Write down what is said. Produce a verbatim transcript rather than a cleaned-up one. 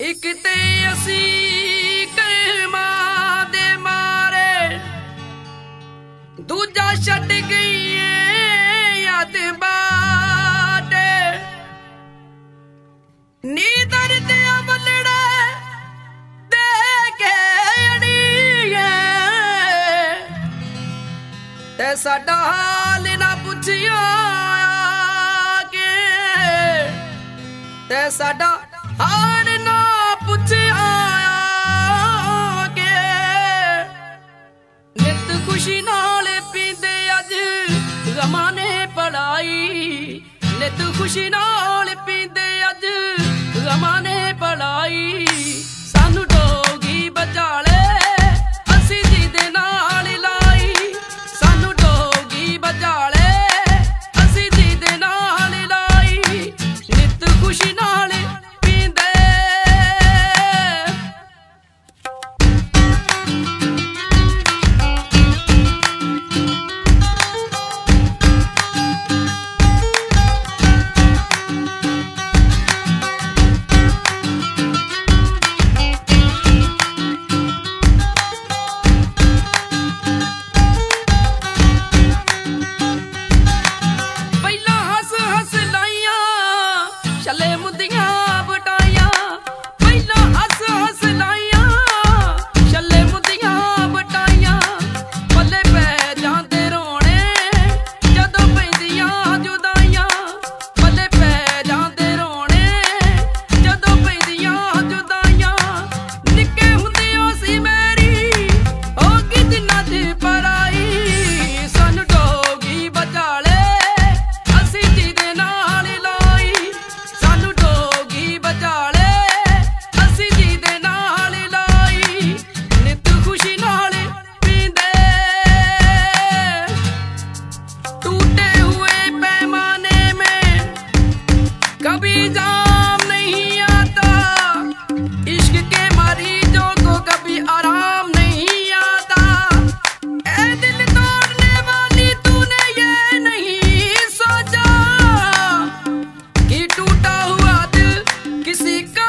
एक ते असी कहमा दे मारे दूजा छट गई याद बाटे नीदर ते अमलड़े दे के अड़िए ते साडा हाल ना पुछिया के ते साडा हाल ना पुछिया के नित खुशी नाल पींदे अज गमां ने पढ़ाई नित खुशी नाल पींदे अज गमां ने पढ़ाई सानू डोगी बचाले असी जी दे नाल लाई सानू डोगी बचाले असी जी दे नाल लाई नित खुशी नाल किसी